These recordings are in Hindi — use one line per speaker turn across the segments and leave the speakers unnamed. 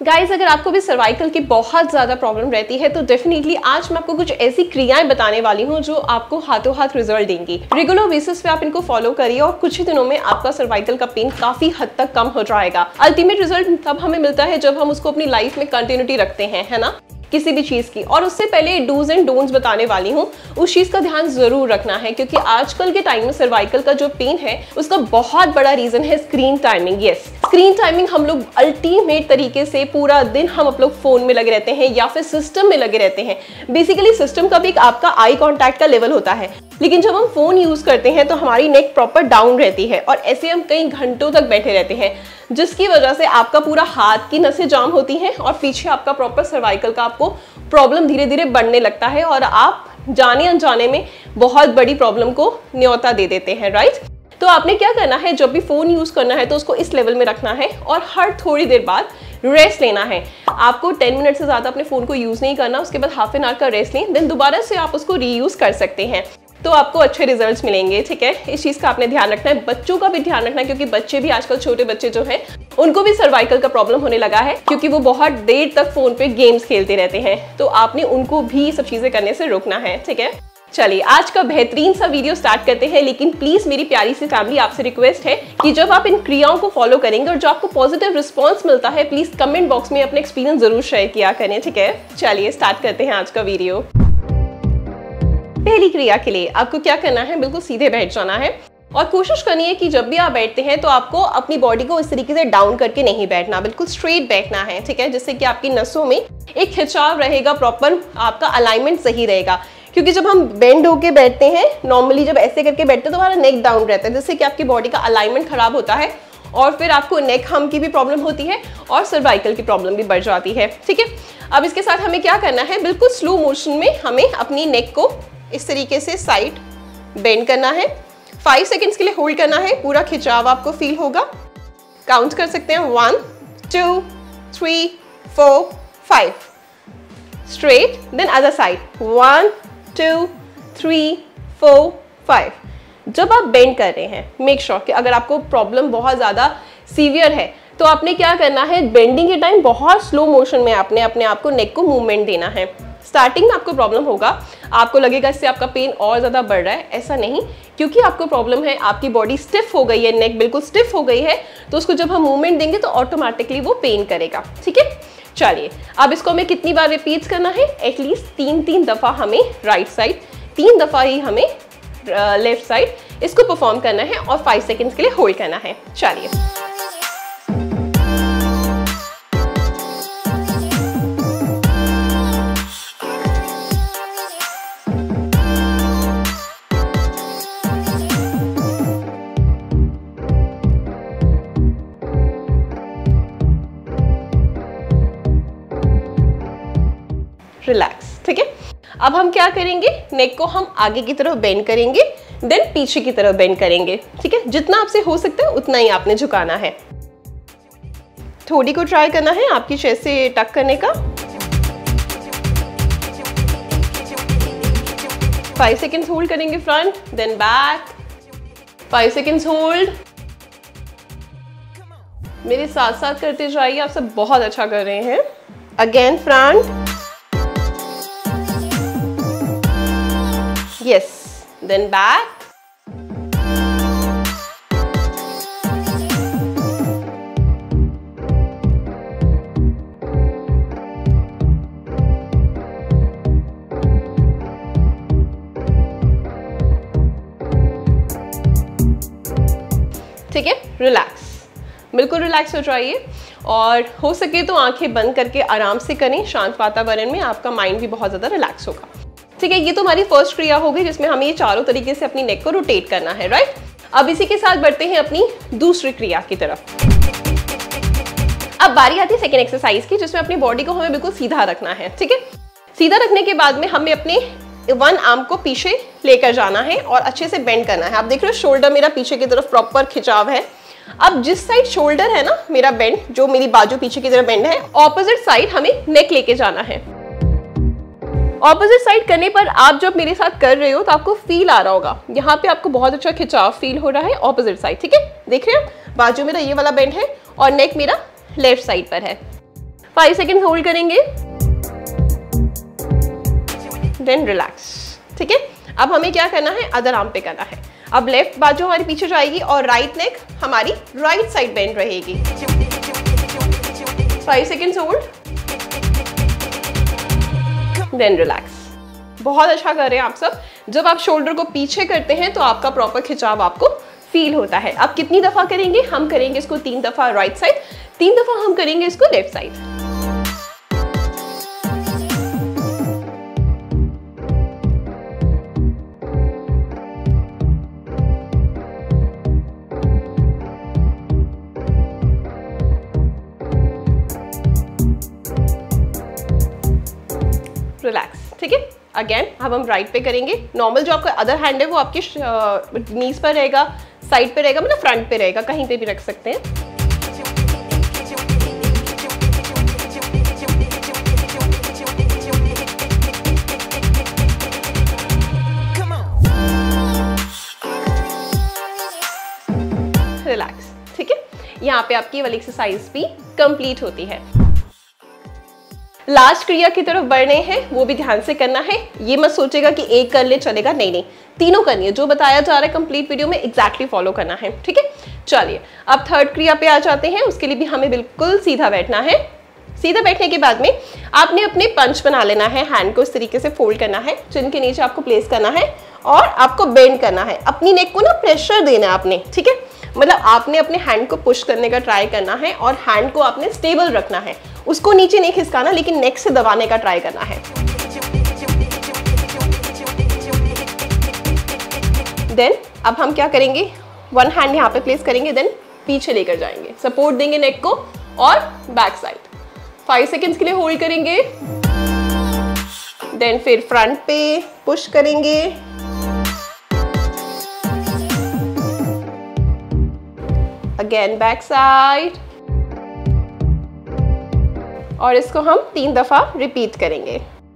गाइज, अगर आपको भी सर्वाइकल की बहुत ज़्यादा प्रॉब्लम रहती है तो डेफिनेटली आज मैं आपको कुछ ऐसी क्रियाएं बताने वाली हूँ जो आपको हाथों हाथ रिजल्ट देंगी। रेगुलर बेसिस पे आप इनको फॉलो करिए और कुछ ही दिनों में आपका सर्वाइकल का पेन काफ़ी हद तक कम हो जाएगा। अल्टीमेट रिजल्ट तब हमें मिलता है जब हम उसको अपनी लाइफ में कंटिन्यूटी रखते हैं, है ना, किसी भी चीज़ की। और उससे पहले डूज एंड डोंट्स बताने वाली हूँ, उस चीज़ का ध्यान ज़रूर रखना है क्योंकि आजकल के टाइम में सर्वाइकल का जो पेन है उसका बहुत बड़ा रीज़न है screen timing. Yes, screen timing. हम लोग अल्टीमेट तरीके से पूरा दिन हम लोग फ़ोन में लगे रहते हैं या फिर सिस्टम में लगे रहते हैं। बेसिकली सिस्टम का भी एक आपका आई कॉन्टैक्ट का लेवल होता है, लेकिन जब हम फ़ोन यूज़ करते हैं तो हमारी नेक प्रॉपर डाउन रहती है और ऐसे हम कई घंटों तक बैठे रहते हैं, जिसकी वजह से आपका पूरा हाथ की नसें जाम होती हैं और पीछे आपका प्रॉपर सर्वाइकल का आपको प्रॉब्लम धीरे धीरे बढ़ने लगता है और आप जाने अनजाने में बहुत बड़ी प्रॉब्लम को न्योता दे देते हैं, राइट। तो आपने क्या करना है, जब भी फ़ोन यूज़ करना है तो उसको इस लेवल में रखना है और हर थोड़ी देर बाद रेस्ट लेना है। आपको 10 मिनट से ज़्यादा अपने फ़ोन को यूज़ नहीं करना, उसके बाद हाफ एन आवर का रेस्ट लें, देन दोबारा से आप उसको रीयूज़ कर सकते हैं, तो आपको अच्छे रिजल्ट्स मिलेंगे। ठीक है, इस चीज़ का आपने ध्यान रखना है। बच्चों का भी ध्यान रखना है क्योंकि बच्चे भी आजकल, छोटे बच्चे जो हैं उनको भी सर्वाइकल का प्रॉब्लम होने लगा है क्योंकि वो बहुत देर तक फ़ोन पे गेम्स खेलते रहते हैं, तो आपने उनको भी सब चीज़ें करने से रोकना है। ठीक है, चलिए आज का बेहतरीन सा वीडियो स्टार्ट करते हैं। लेकिन प्लीज़ मेरी प्यारी सी फैमिली, आपसे रिक्वेस्ट है कि जब आप इन क्रियाओं को फॉलो करेंगे और जो आपको पॉजिटिव रिस्पॉन्स मिलता है, प्लीज़ कमेंट बॉक्स में अपने एक्सपीरियंस ज़रूर शेयर किया करें। ठीक है, चलिए स्टार्ट करते हैं आज का वीडियो। पहली क्रिया के लिए आपको क्या करना है, बिल्कुल सीधे बैठ जाना है और कोशिश करनी है कि जब भी आप बैठते हैं तो आपको अपनी बॉडी को इस तरीके से डाउन करके नहीं बैठना, बिल्कुल स्ट्रेट बैठना है। ठीक है, जिससे कि आपकी नसों में एक खिंचाव रहेगा, प्रॉपर आपका अलाइनमेंट सही रहेगा। क्योंकि जब हम बेंड होके बैठते हैं, नॉर्मली जब ऐसे करके बैठते हैं तो हमारा नेक डाउन रहता है, जिससे कि आपकी बॉडी का अलाइनमेंट खराब होता है और फिर आपको नेक हम की भी प्रॉब्लम होती है और सर्वाइकल की प्रॉब्लम भी बढ़ जाती है। ठीक है, अब इसके साथ हमें क्या करना है, बिल्कुल स्लो मोशन में हमें अपनी नेक को इस तरीके से साइड बेंड करना है। 5 सेकेंड्स के लिए होल्ड करना है, पूरा खिंचाव आपको फील होगा। काउंट कर सकते हैं 1 2 3 4 5। Straight, then other side 1 2 3 4 5। जब आप बेंड कर रहे हैं, मेक श्योर कि अगर आपको प्रॉब्लम बहुत ज़्यादा सीवियर है तो आपने क्या करना है, बेंडिंग के टाइम बहुत स्लो मोशन में आपने अपने आप को नेक को मूवमेंट देना है। स्टार्टिंग में आपको प्रॉब्लम होगा, आपको लगेगा इससे आपका पेन और ज़्यादा बढ़ रहा है, ऐसा नहीं, क्योंकि आपको प्रॉब्लम है, आपकी बॉडी स्टिफ हो गई है, नेक बिल्कुल स्टिफ हो गई है, तो उसको जब हम मूवमेंट देंगे तो ऑटोमेटिकली वो पेन करेगा। ठीक है, चलिए अब इसको हमें कितनी बार रिपीट करना है, एटलीस्ट 3 दफ़ा हमें राइट साइड, 3 दफ़ा ही हमें लेफ्ट साइड इसको परफॉर्म करना है और 5 सेकेंड्स के लिए होल्ड करना है। चलिए रिलैक्स। ठीक है, अब हम क्या करेंगे, नेक को हम आगे की तरफ बेंड करेंगे, देन पीछे की तरफ बेंड करेंगे। ठीक है, जितना आपसे हो सकता है उतना ही आपने झुकाना है। थोड़ी को ट्राई करना है आपकी चेस्ट से टक करने का। 5 सेकेंड्स होल्ड करेंगे front, then back, 5 seconds hold. मेरे साथ साथ करते जाइए, आप सब बहुत अच्छा कर रहे हैं। Again front, yes, then back, ठीक है, रिलैक्स, बिल्कुल रिलैक्स हो जाइए और हो सके तो आंखें बंद करके आराम से करें। शांत वातावरण में आपका माइंड भी बहुत ज़्यादा रिलैक्स होगा। ठीक है, ये तो हमारी फर्स्ट क्रिया हो गई जिसमें हमें ये चारों तरीके से अपनी नेक को रोटेट करना है, राइट। अब इसी के साथ बढ़ते हैं अपनी दूसरी क्रिया की तरफ। अब बारी आती है सेकेंड एक्सरसाइज की, जिसमें अपनी बॉडी को हमें बिल्कुल सीधा रखना है। ठीक है, सीधा रखने के बाद में हमें अपने 1 आर्म को पीछे लेकर जाना है और अच्छे से बेंड करना है। आप देख रहे हो शोल्डर मेरा पीछे की तरफ प्रॉपर खिंचाव है। अब जिस साइड शोल्डर है ना मेरा बेंड, जो मेरी बाजू पीछे की तरफ बेंड है, ऑपोजिट साइड हमें नेक लेके जाना है। ऑपोजिट साइड करने पर आप जब मेरे साथ कर रहे हो तो आपको फील आ रहा होगा, यहाँ पे आपको बहुत अच्छा खिंचाव फील हो रहा है ऑपोजिट साइड। ठीक है, देख रहे हो बाजू मेरा ये वाला बेंड है और नेक मेरा लेफ्ट साइड पर है। 5 सेकेंड होल्ड करेंगे, देन रिलैक्स। ठीक है, अब हमें क्या करना है, अदर आर्म पे करना है। अब लेफ्ट बाजू हमारी पीछे जाएगी और राइट नेक हमारी राइट साइड बेंड रहेगी। 5 सेकेंड होल्ड, देन रिलैक्स। बहुत अच्छा कर रहे हैं आप सब। जब आप शोल्डर को पीछे करते हैं तो आपका प्रॉपर खिंचाव आपको फील होता है। अब कितनी दफा करेंगे, हम करेंगे इसको 3 दफा राइट साइड, 3 दफा हम करेंगे इसको लेफ्ट साइड। रिलैक्स। ठीक है, अगेन अब हम राइट पे करेंगे। नॉर्मल जो आपका अदर हैंड है वो आपके नीज पर रहेगा, साइड पे रहेगा, मतलब फ्रंट पे रहेगा, कहीं पे भी रख सकते हैं। रिलैक्स। ठीक है, यहाँ पे आपकी वाली एक्सरसाइज भी कंप्लीट होती है। लास्ट क्रिया की तरफ बढ़ने हैं, वो भी ध्यान से करना है। ये मत सोचेगा कि एक कर ले चलेगा, नहीं नहीं, तीनों करनी है। जो बताया जा रहा है कंप्लीट वीडियो में एग्जैक्टली फॉलो करना है। ठीक है, चलिए अब थर्ड क्रिया पे आ जाते हैं। उसके लिए भी हमें बिल्कुल सीधा बैठना है। सीधा बैठने के बाद में आपने अपने पंच बना लेना है। हैंड को इस तरीके से फोल्ड करना है, चिन के नीचे आपको प्लेस करना है और आपको बेंड करना है। अपनी नेक को ना प्रेशर देना है आपने। ठीक है, मतलब आपने अपने हैंड को पुश करने का ट्राई करना है और हैंड को आपने स्टेबल रखना है, उसको नीचे नहीं खिसकाना, लेकिन नेक से दबाने का ट्राई करना है। देन अब हम क्या करेंगे, वन हैंड यहाँ पे प्लेस करेंगे, देन पीछे लेकर जाएंगे, सपोर्ट देंगे नेक को और बैक साइड। 5 सेकेंड्स के लिए होल्ड करेंगे, देन फिर फ्रंट पे पुश करेंगे, अगेन बैक साइड, और इसको हम 3 दफा रिपीट करेंगे।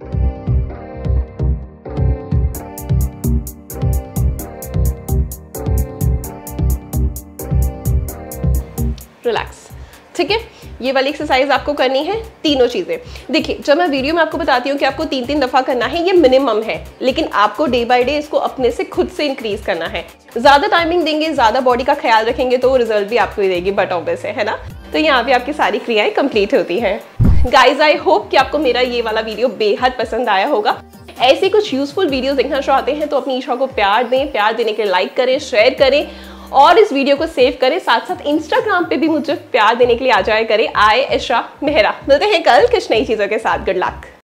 रिलैक्स। ठीक है, ये वाली एक्सरसाइज आपको करनी है, तीनों चीजें। देखिए, जब मैं वीडियो में आपको बताती हूँ कि आपको 3-3 दफा करना है, ये मिनिमम है, लेकिन आपको डे बाय डे इसको अपने से खुद से इंक्रीज करना है। ज्यादा टाइमिंग देंगे, ज्यादा बॉडी का ख्याल रखेंगे तो रिजल्ट भी आपको ही देगी, बट ऑब्वियस है ना। तो यहाँ पे आपकी सारी क्रियाएं कंप्लीट होती हैं। गाइज, आई होप कि आपको मेरा ये वाला वीडियो बेहद पसंद आया होगा। ऐसे कुछ यूजफुल वीडियोस देखना चाहते हैं तो अपनी ईशा को प्यार दें। प्यार देने के लिए लाइक करें, शेयर करें और इस वीडियो को सेव करें। साथ साथ इंस्टाग्राम पे भी मुझे प्यार देने के लिए आ जाया करें, ISHA मेहरा। मिलते हैं कल कुछ नई चीजों के साथ। Good luck.